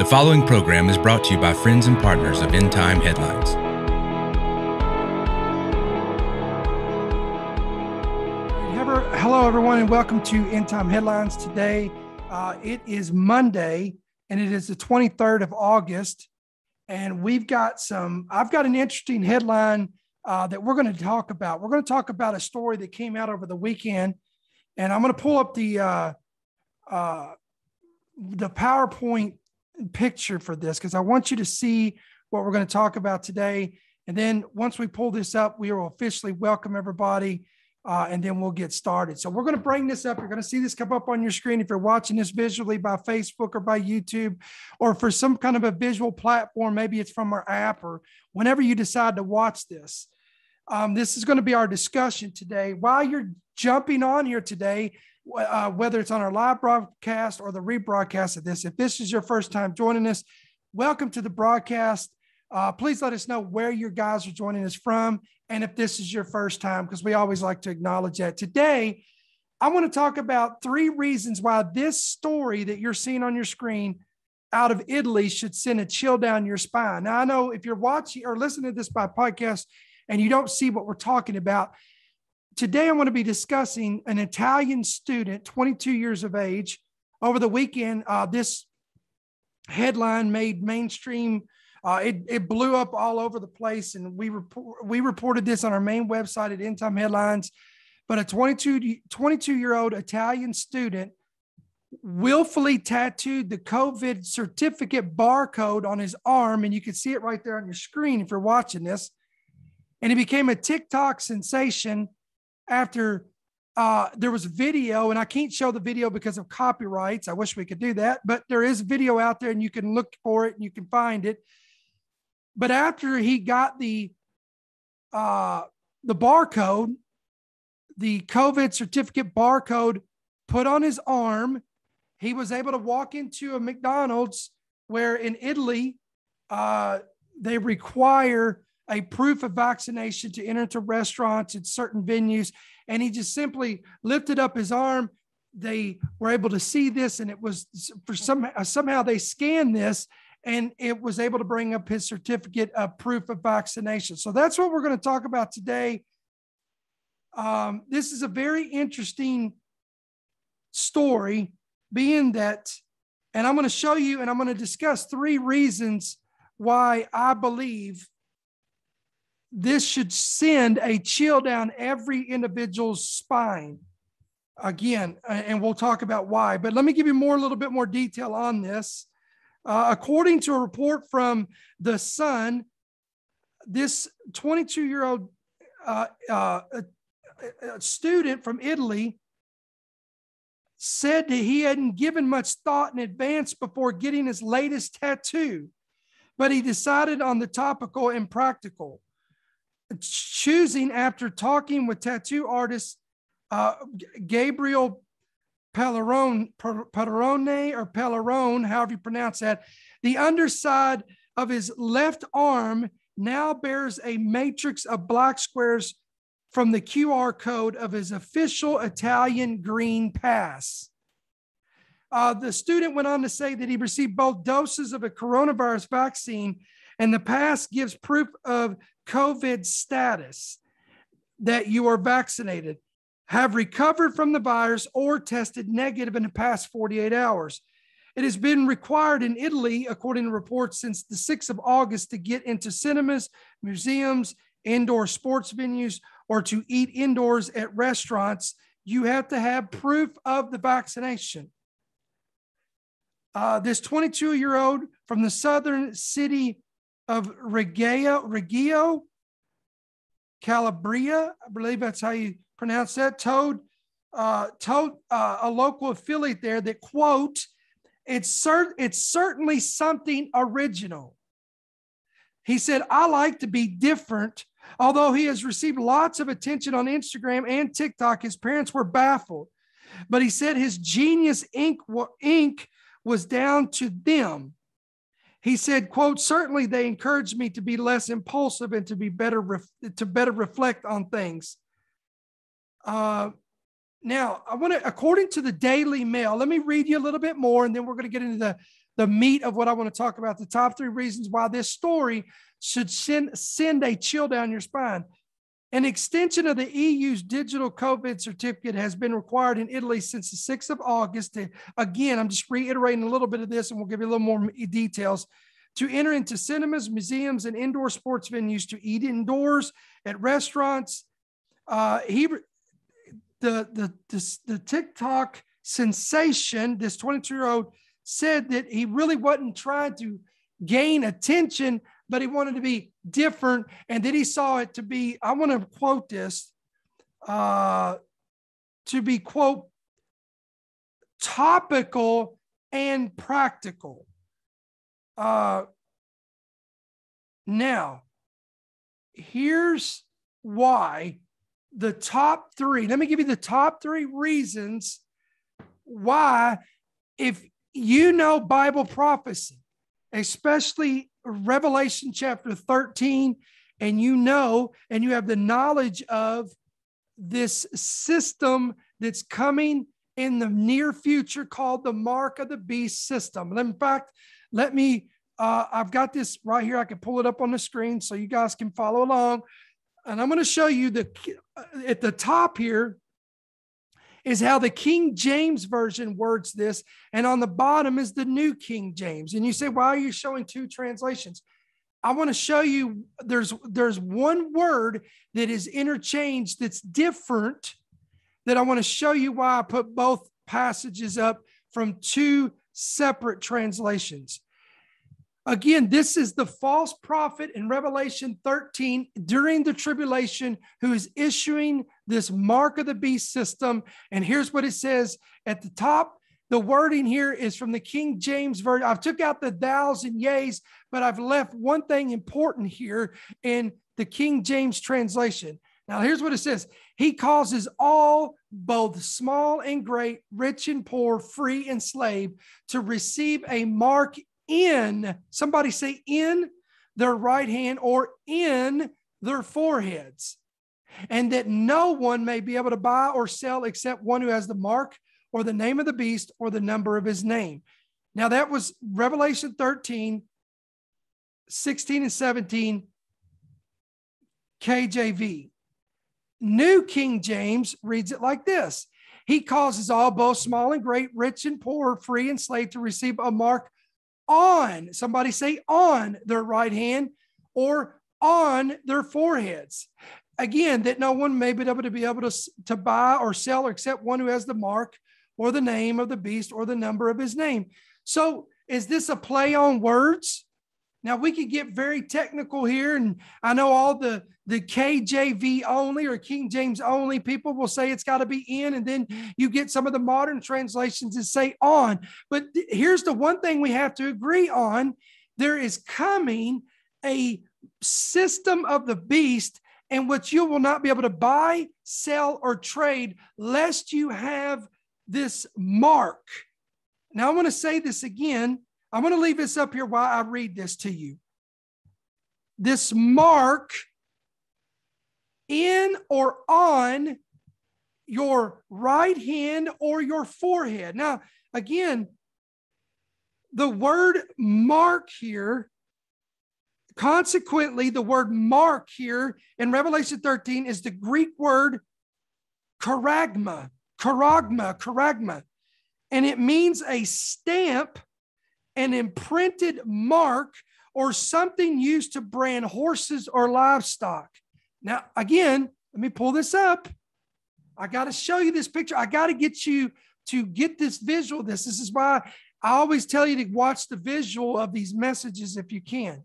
The following program is brought to you by friends and partners of End Time Headlines. Hello, everyone, and welcome to End Time Headlines. Today, it is Monday, and it is the 23rd of August, and I've got an interesting headline that we're going to talk about. We're going to talk about a story that came out over the weekend, and I'm going to pull up the PowerPoint picture for this because I want you to see what we're going to talk about today. And then once we pull this up, we will officially welcome everybody, and then we'll get started. So we're going to bring this up. You're going to see this come up on your screen if you're watching this visually by Facebook or by YouTube, or for some kind of a visual platform. Maybe it's from our app, or whenever you decide to watch this. This is going to be our discussion today. While you're jumping on here today, whether it's on our live broadcast or the rebroadcast of this, if this is your first time joining us, welcome to the broadcast. Please let us know where you guys are joining us from, and if this is your first time, because we always like to acknowledge that. Today, I want to talk about 3 reasons why this story that you're seeing on your screen out of Italy should send a chill down your spine. Now, I know if you're watching or listening to this by podcast and you don't see what we're talking about, today I'm going to be discussing an Italian student, 22 years of age. Over the weekend, this headline made mainstream. It blew up all over the place, and we reported this on our main website at End Time Headlines. But a 22-year-old Italian student willfully tattooed the COVID certificate barcode on his arm, and you can see it right there on your screen if you're watching this. And it became a TikTok sensation after there was a video, and I can't show the video because of copyrights. I wish we could do that, but there is video out there, and you can look for it and you can find it. But after he got the barcode, the COVID certificate barcode put on his arm, he was able to walk into a McDonald's, where in Italy, they require a proof of vaccination to enter into restaurants and certain venues. And he just simply lifted up his arm. They were able to see this, and it was somehow they scanned this, and it was able to bring up his certificate of proof of vaccination. So that's what we're going to talk about today. This is a very interesting story, being that, and I'm going to show you, and I'm going to discuss 3 reasons why I believe this should send a chill down every individual's spine. Again, and we'll talk about why, but let me give you a little bit more detail on this. According to a report from The Sun, this 22-year-old student from Italy said that he hadn't given much thought in advance before getting his latest tattoo, but he decided on the topical and practical, choosing after talking with tattoo artist Gabriel Pellerone, however you pronounce that. The underside of his left arm now bears a matrix of black squares from the QR code of his official Italian green pass. The student went on to say that he received both doses of a coronavirus vaccine, and the pass gives proof of COVID status, that you are vaccinated, have recovered from the virus, or tested negative in the past 48 hours. It has been required in Italy, according to reports, since the 6th of August to get into cinemas, museums, indoor sports venues, or to eat indoors at restaurants. You have to have proof of the vaccination. This 22-year-old from the southern city of Reggio, Calabria, I believe that's how you pronounce that, told a local affiliate there that, quote, it's certainly something original. He said, I like to be different. Although he has received lots of attention on Instagram and TikTok, his parents were baffled. But he said his genius ink was down to them. He said, quote, certainly they encouraged me to be less impulsive and to better reflect on things. Now, I want to, according to the Daily Mail, let me read you a little bit more, and then we're going to get into the meat of what I want to talk about, the top 3 reasons why this story should send a chill down your spine. An extension of the EU's digital COVID certificate has been required in Italy since the 6th of August. Again, I'm just reiterating a little bit of this, and we'll give you a little more details. To enter into cinemas, museums, and indoor sports venues, to eat indoors at restaurants. The TikTok sensation, this 22-year-old, said that he really wasn't trying to gain attention, but he wanted to be different. And then he saw it to be, I want to quote this, to be, quote, topical and practical. Now, here's why the top 3, let me give you the top 3 reasons why, if you know Bible prophecy, especially Revelation chapter 13, and you know, and you have the knowledge of this system that's coming in the near future called the Mark of the Beast system. In fact, let me, I've got this right here. I can pull it up on the screen so you guys can follow along. And I'm going to show you at the top here is how the King James Version words this. And on the bottom is the New King James. And you say, why are you showing 2 translations? I want to show you there's one word that is interchanged that's different, that I want to show you why I put both passages up from 2 separate translations. Again, this is the false prophet in Revelation 13 during the tribulation who is issuing this Mark of the Beast system. And here's what it says at the top. The wording here is from the King James Version. I've took out the thous and yeas, but I've left one thing important here in the King James translation. Now, here's what it says. He causes all, both small and great, rich and poor, free and slave, to receive a mark in, somebody say in, their right hand or in their foreheads, and that no one may be able to buy or sell except one who has the mark or the name of the beast or the number of his name. Now that was Revelation 13, 16 and 17, KJV. New King James reads it like this. He causes all, both small and great, rich and poor, free and slave, to receive a mark on, somebody say on, their right hand or on their foreheads. Again, that no one may be able to buy or sell except one who has the mark or the name of the beast or the number of his name. So is this a play on words? Now we could get very technical here, and I know all the KJV only or King James only people will say it's got to be in, and then you get some of the modern translations that say on. But here's the one thing we have to agree on. There is coming a system of the beast in which you will not be able to buy, sell, or trade lest you have this mark. Now I want to say this again. I want to leave this up here while I read this to you. This mark in or on your right hand or your forehead. Now, again, the word mark here, consequently, the word mark here in Revelation 13 is the Greek word charagma, and it means a stamp, an imprinted mark, or something used to brand horses or livestock. Now, again, let me pull this up. I got to show you this picture. I got to get you to get this visual. This is why I always tell you to watch the visual of these messages if you can.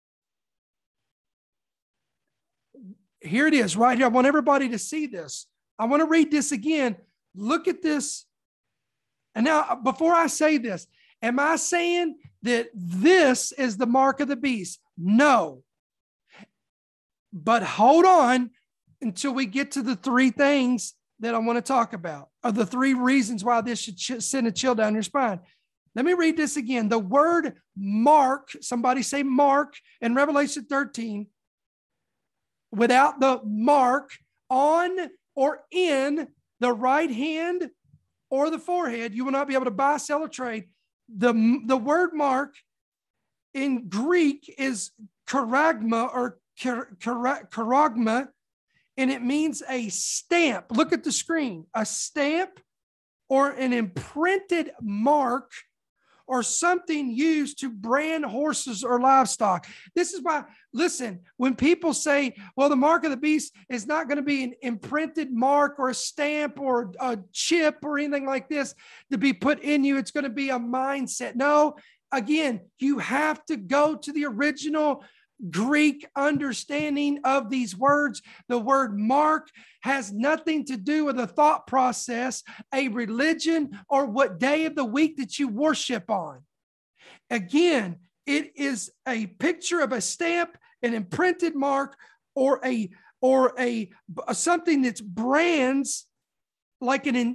Here it is right here. I want everybody to see this. I want to read this again. Look at this. And now, before I say this, am I saying that this is the mark of the beast? No. But hold on until we get to the 3 things that I want to talk about, or the 3 reasons why this should send a chill down your spine. Let me read this again. The word mark, somebody say mark, in Revelation 13, without the mark, on or in the right hand or the forehead. You will not be able to buy, sell, or trade. The word mark in Greek is charagma or charagma, and it means a stamp. Look at the screen. A stamp or an imprinted mark or something used to brand horses or livestock. This is why, listen, when people say, well, the mark of the beast is not going to be an imprinted mark or a stamp or a chip or anything like this to be put in you, it's going to be a mindset. No, again, you have to go to the original Greek understanding of these words. The word mark has nothing to do with a thought process, a religion, or what day of the week that you worship on. Again, it is a picture of a stamp, an imprinted mark, or a something that's brands, like an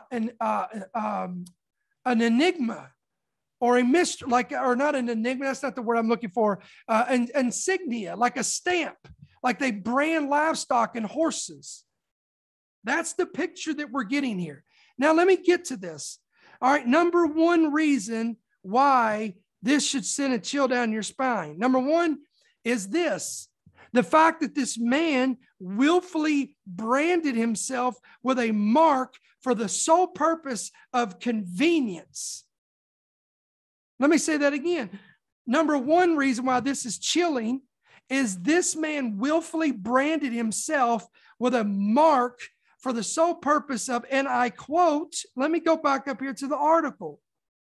enigma. Or a mystery, or not an enigma, that's not the word I'm looking for, an insignia, like a stamp, like they brand livestock and horses. That's the picture that we're getting here. Now, let me get to this. All right, number one reason why this should send a chill down your spine. Number one is this: the fact that this man willfully branded himself with a mark for the sole purpose of convenience. Let me say that again. Number one reason why this is chilling is this man willfully branded himself with a mark for the sole purpose of, and I quote, let me go back up here to the article,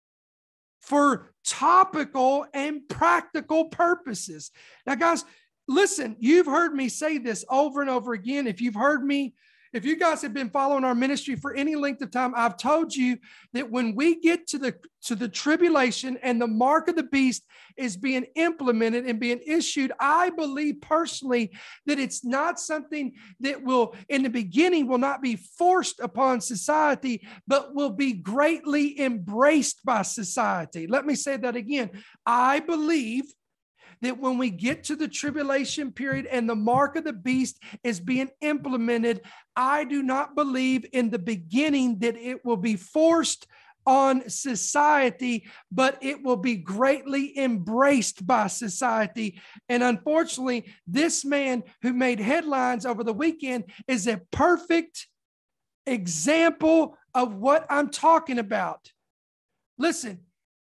for topical and practical purposes. Now, guys, listen, you've heard me say this over and over again. If you guys have been following our ministry for any length of time, I've told you that when we get to the tribulation and the mark of the beast is being implemented and being issued, I believe personally that it's not something that will, in the beginning, will not be forced upon society, but will be greatly embraced by society. Let me say that again. I believe that when we get to the tribulation period and the mark of the beast is being implemented, I do not believe in the beginning that it will be forced on society, but it will be greatly embraced by society. And unfortunately, this man who made headlines over the weekend is a perfect example of what I'm talking about. Listen,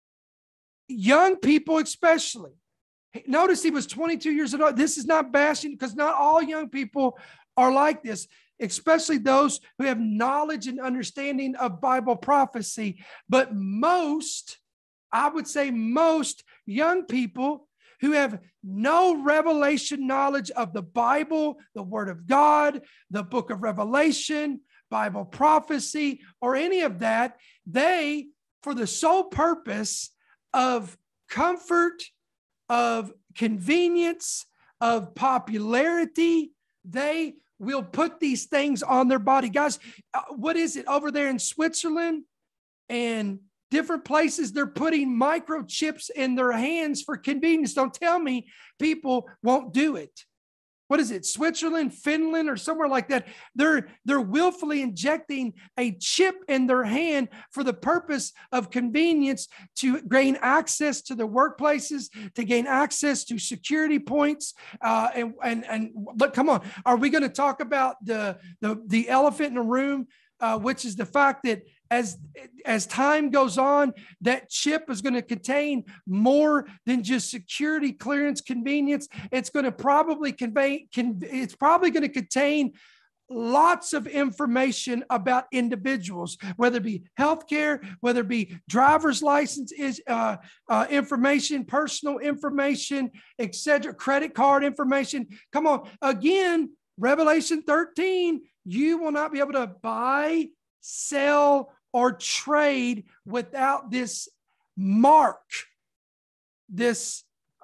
young people especially. Notice he was 22 years old. This is not bashing, because not all young people are like this, especially those who have knowledge and understanding of Bible prophecy. But most, I would say most young people who have no revelation knowledge of the Bible, the Word of God, the book of Revelation, Bible prophecy, or any of that, they, for the sole purpose of comfort, of convenience, of popularity, they will put these things on their body. Guys, what is it over there in Switzerland and different places? They're putting microchips in their hands for convenience. Don't tell me people won't do it. What is it? Switzerland, Finland, or somewhere like that. They're willfully injecting a chip in their hand for the purpose of convenience, to gain access to their workplaces, to gain access to security points. But come on, are we going to talk about the elephant in the room, which is the fact that as time goes on, that chip is going to contain more than just security clearance convenience. It's going to probably it's probably going to contain lots of information about individuals, whether it be healthcare, whether it be driver's license information, personal information, etc., credit card information. Come on, again, Revelation 13, you will not be able to buy, sell, or trade without this mark, this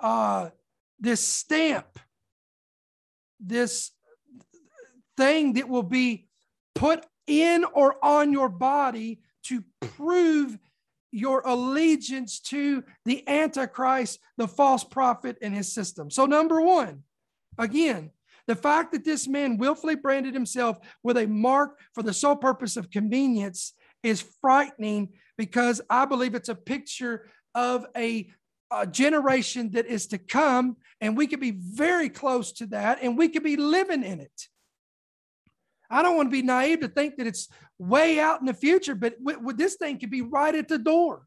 stamp, this thing that will be put in or on your body to prove your allegiance to the Antichrist, the false prophet, and his system. So number one, again, The fact that this man willfully branded himself with a mark for the sole purpose of convenience is frightening, because I believe it's a picture of a generation that is to come, and we could be very close to that, and we could be living in it. I don't want to be naive to think that it's way out in the future, but this thing could be right at the door.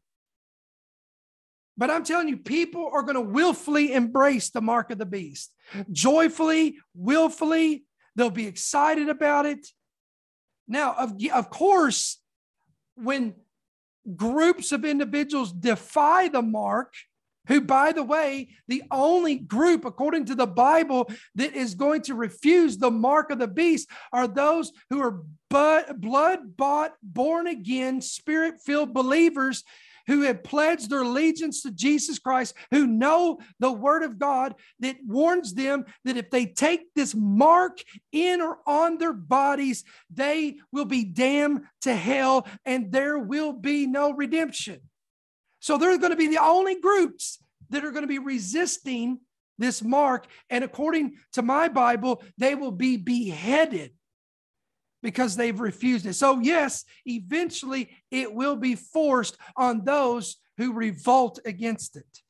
But I'm telling you, people are going to willfully embrace the mark of the beast. Joyfully, willfully, they'll be excited about it. Now, of course, when groups of individuals defy the mark, who, by the way, the only group, according to the Bible, that is going to refuse the mark of the beast are those who are blood-bought, born-again, spirit-filled believers who have pledged their allegiance to Jesus Christ, who know the word of God that warns them that if they take this mark in or on their bodies, they will be damned to hell and there will be no redemption. So they're going to be the only groups that are going to be resisting this mark. And according to my Bible, they will be beheaded because they've refused it. So yes, eventually it will be forced on those who revolt against it.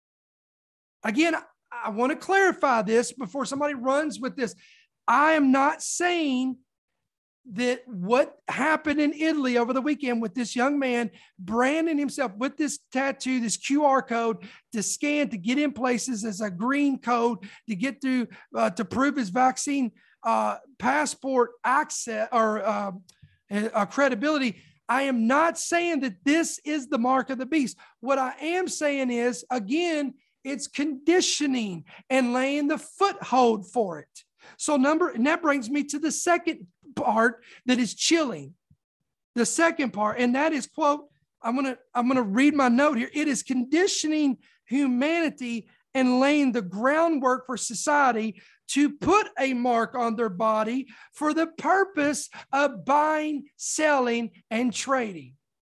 Again, I want to clarify this before somebody runs with this. I am not saying that what happened in Italy over the weekend with this young man branding himself with this tattoo, this QR code to scan, to get in places as a green code, to get through, to prove his vaccine passport access or credibility. I am not saying that this is the mark of the beast. What I am saying is, again, it's conditioning and laying the foothold for it. So and that brings me to the second part that is chilling. The second part, and that is, quote, I'm gonna read my note here. It is conditioning humanity and laying the groundwork for society to put a mark on their body for the purpose of buying, selling, and trading.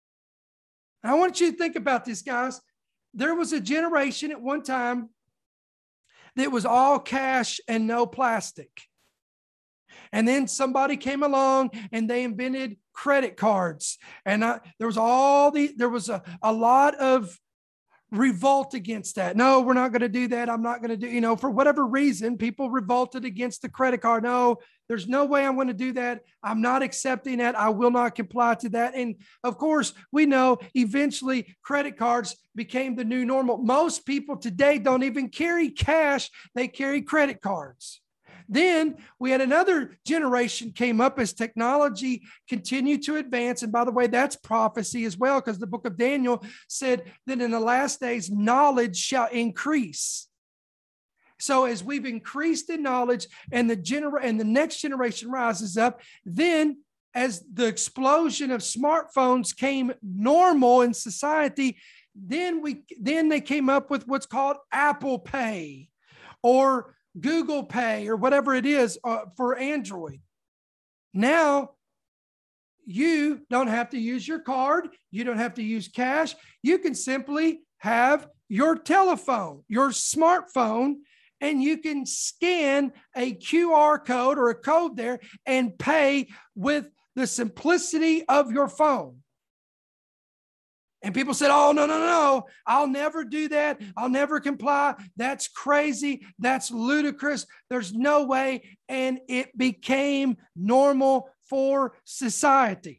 I want you to think about this, guys. There was a generation at one time that was all cash and no plastic. And then somebody came along and they invented credit cards. And there was a lot of revolt against that. No, we're not going to do that. I'm not going to do, for whatever reason, people revolted against the credit card. No, there's no way I'm going to do that. I'm not accepting that. I will not comply to that. And of course, we know eventually credit cards became the new normal. Most people today don't even carry cash. They carry credit cards. Then we had another generation came up as technology continued to advance. And by the way, that's prophecy as well, because the book of Daniel said that in the last days, knowledge shall increase. So as we've increased in knowledge and the next generation rises up, then as the explosion of smartphones came normal in society, then they came up with what's called Apple Pay or Google Pay or whatever it is for Android. Now, you don't have to use your card. You don't have to use cash. You can simply have your telephone, your smartphone, and you can scan a QR code or a code there and pay with the simplicity of your phone. And people said, oh, no, I'll never do that. I'll never comply. That's crazy. That's ludicrous. There's no way. And it became normal for society.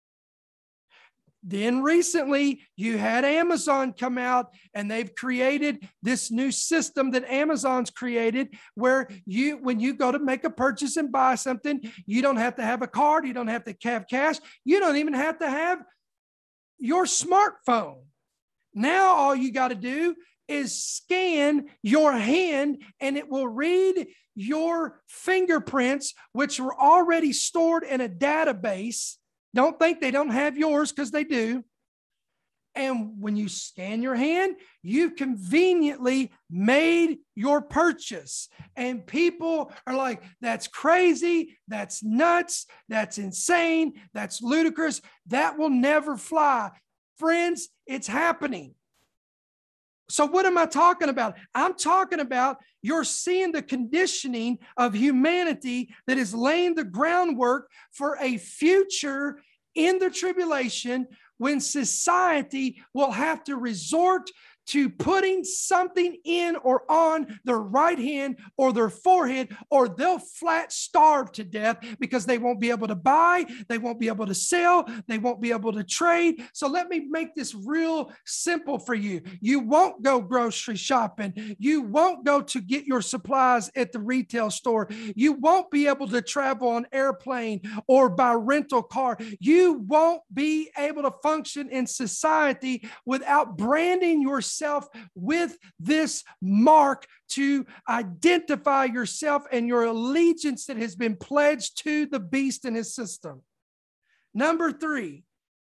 Then recently, you had Amazon come out and they've created this new system that Amazon's created where when you go to make a purchase and buy something, you don't have to have a card. You don't have to have cash. You don't even have to have your smartphone. Now all you got to do is scan your hand and it will read your fingerprints, which were already stored in a database. Don't think they don't have yours, because they do. And when you scan your hand, you've conveniently made your purchase. And people are like, that's crazy. That's nuts. That's insane. That's ludicrous. That will never fly. Friends, it's happening. So what am I talking about? I'm talking about you're seeing the conditioning of humanity that is laying the groundwork for a future in the tribulation when society will have to resort to putting something in or on their right hand or their forehead, or they'll flat starve to death because they won't be able to buy, they won't be able to sell, they won't be able to trade. So let me make this real simple for you. You won't go grocery shopping. You won't go to get your supplies at the retail store. You won't be able to travel on airplane or by rental car. You won't be able to function in society without branding yourself with this mark to identify yourself and your allegiance that has been pledged to the beast and his system. Number three,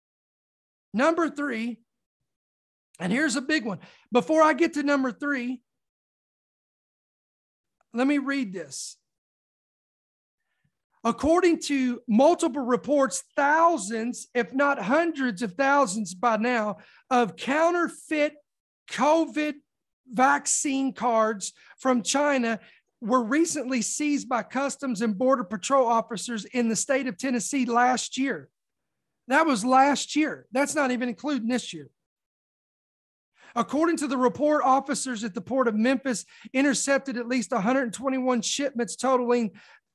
and here's a big one. Before I get to number three, let me read this. According to multiple reports, thousands, if not hundreds of thousands by now, of counterfeit COVID vaccine cards from China were recently seized by Customs and Border Patrol officers in the state of Tennessee last year. That was last year. That's not even including this year. According to the report, officers at the port of Memphis intercepted at least 121 shipments totaling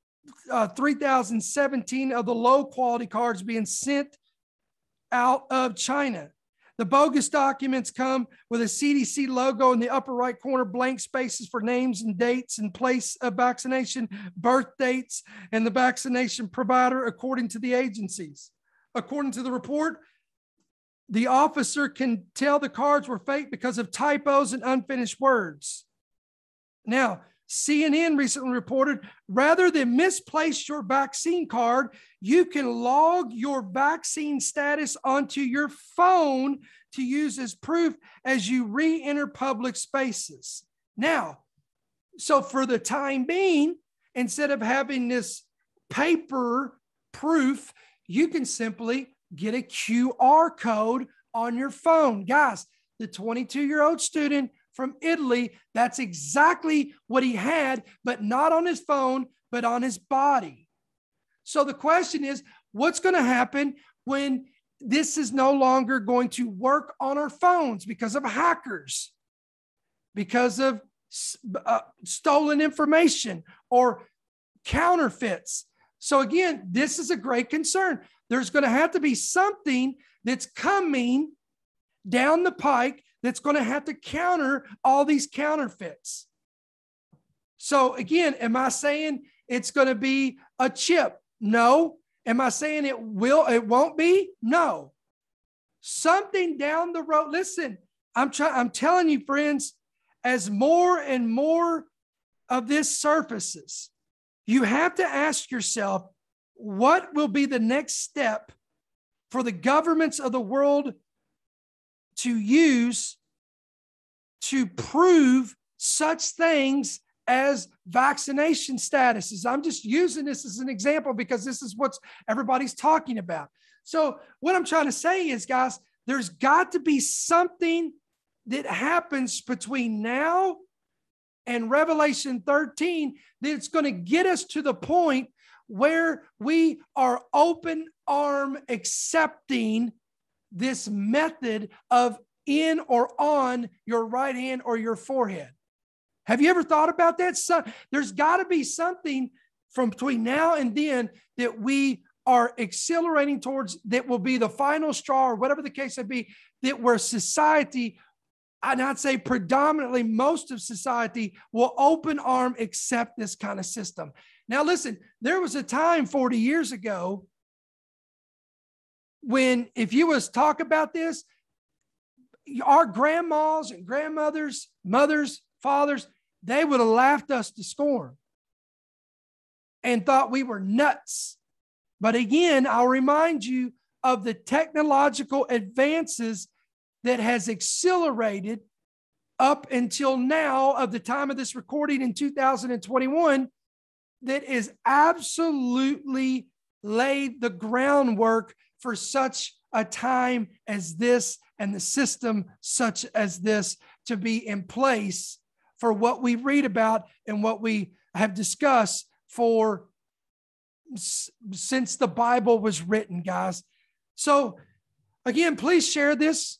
3,017 of the low-quality cards being sent out of China. The bogus documents come with a CDC logo in the upper right corner, blank spaces for names and dates and place of vaccination, birth dates, and the vaccination provider, according to the agencies. According to the report, the officer can tell the cards were fake because of typos and unfinished words. Now, CNN recently reported, rather than misplace your vaccine card, you can log your vaccine status onto your phone to use as proof as you re-enter public spaces. Now, so for the time being, instead of having this paper proof, you can simply get a QR code on your phone. Guys, the 22-year-old student from Italy, that's exactly what he had, but not on his phone, but on his body. So the question is, what's going to happen when this is no longer going to work on our phones because of hackers, because of stolen information or counterfeits? So again, this is a great concern. There's going to have to be something that's coming down the pike that's going to have to counter all these counterfeits. So again, am I saying it's going to be a chip? No. Am I saying it won't be? No. Something down the road. Listen, I'm telling you, friends, as more and more of this surfaces, you have to ask yourself, what will be the next step for the governments of the world to use to prove such things as vaccination statuses? I'm just using this as an example because this is what everybody's talking about. So what I'm trying to say is, guys, there's got to be something that happens between now and Revelation 13 that's going to get us to the point where we are open arm accepting this method of in or on your right hand or your forehead. Have you ever thought about that? So there's got to be something from between now and then that we are accelerating towards, that will be the final straw, or whatever the case may be, that where society, and I'd say predominantly most of society, will open arm accept this kind of system. Now listen, there was a time 40 years ago when if you was talk about this, our grandmas and grandmothers, mothers, fathers, they would have laughed us to scorn and thought we were nuts. But again, I'll remind you of the technological advances that has accelerated up until now, of the time of this recording in 2021, that is absolutely laid the groundwork for such a time as this and the system such as this to be in place for what we read about and what we have discussed for since the Bible was written, guys. So again, please share this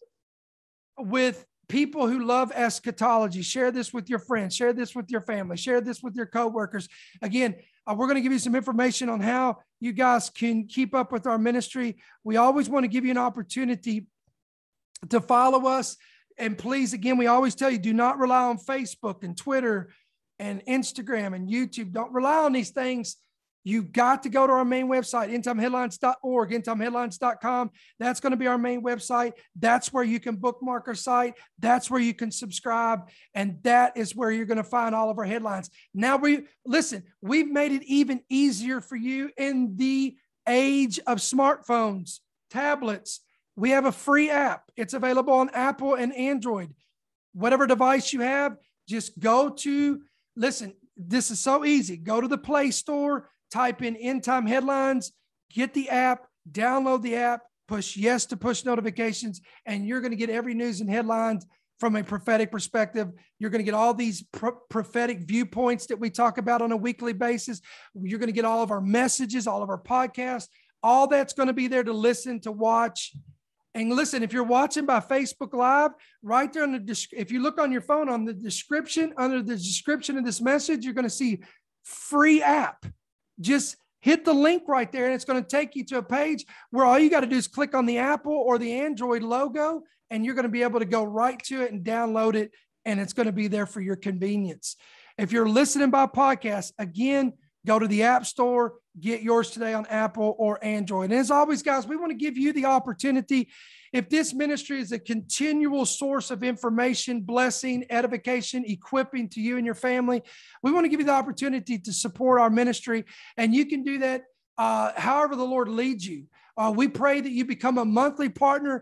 with people who love eschatology. Share this with your friends. Share this with your family. Share this with your coworkers. Again, we're going to give you some information on how you guys can keep up with our ministry. We always want to give you an opportunity to follow us. And please, again, we always tell you, do not rely on Facebook and Twitter and Instagram and YouTube. Don't rely on these things. You've got to go to our main website, endtimeheadlines.org, endtimeheadlines.com. That's going to be our main website. That's where you can bookmark our site. That's where you can subscribe. And that is where you're going to find all of our headlines. Now, we've made it even easier for you in the age of smartphones, tablets. We have a free app. It's available on Apple and Android. Whatever device you have, just go to, listen, this is so easy. Go to the Play Store, type in End Time Headlines, get the app, download the app, push yes to push notifications, and you're going to get every news and headlines from a prophetic perspective. You're going to get all these prophetic viewpoints that we talk about on a weekly basis. You're going to get all of our messages, all of our podcasts. All that's going to be there to listen, to watch. And listen, if you're watching by Facebook Live, right there if you look on your phone on the description, under the description of this message, you're going to see free app. Just hit the link right there, and it's going to take you to a page where all you got to do is click on the Apple or the Android logo, and you're going to be able to go right to it and download it, and it's going to be there for your convenience. If you're listening by podcast, again, go to the App Store, get yours today on Apple or Android. And as always, guys, we want to give you the opportunity. If this ministry is a continual source of information, blessing, edification, equipping to you and your family, we want to give you the opportunity to support our ministry. And you can do that however the Lord leads you. We pray that you become a monthly partner.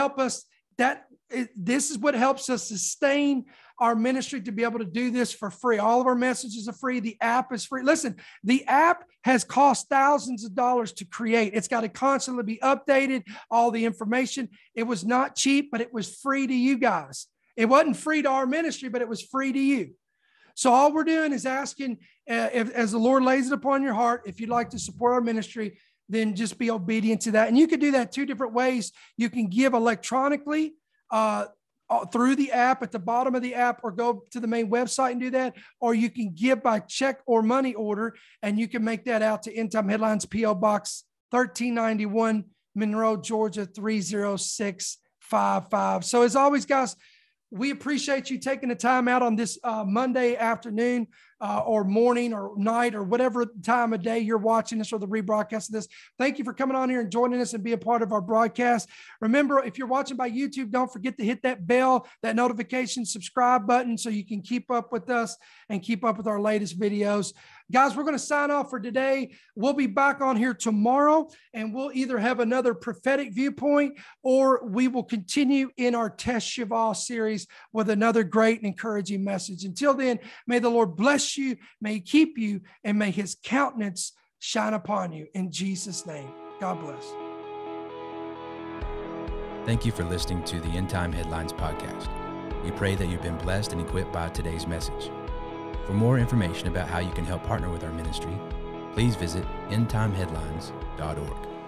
This is what helps us sustain our ministry, to be able to do this for free. All of our messages are free. The app is free. Listen, the app has cost thousands of dollars to create. It's got to constantly be updated, all the information. It was not cheap, but it was free to you guys. It wasn't free to our ministry, but it was free to you. So all we're doing is asking, as the Lord lays it upon your heart, if you'd like to support our ministry, then just be obedient to that. And you can do that two different ways. You can give electronically, through the app at the bottom of the app, or go to the main website and do that, or you can give by check or money order, and you can make that out to End Time Headlines, P.O. Box 1391, Monroe, Georgia 30655. So as always, guys, we appreciate you taking the time out on this Monday afternoon or morning or night or whatever time of day you're watching this or the rebroadcast of this. Thank you for coming on here and joining us and being part of our broadcast. Remember, if you're watching by YouTube, don't forget to hit that bell, that notification, subscribe button, so you can keep up with us and keep up with our latest videos. Guys, we're going to sign off for today. We'll be back on here tomorrow, and we'll either have another prophetic viewpoint, or we will continue in our Teshuvah series with another great and encouraging message. Until then, may the Lord bless you, may He keep you, and may His countenance shine upon you. In Jesus' name, God bless. Thank you for listening to the End Time Headlines podcast. We pray that you've been blessed and equipped by today's message. For more information about how you can help partner with our ministry, please visit endtimeheadlines.org.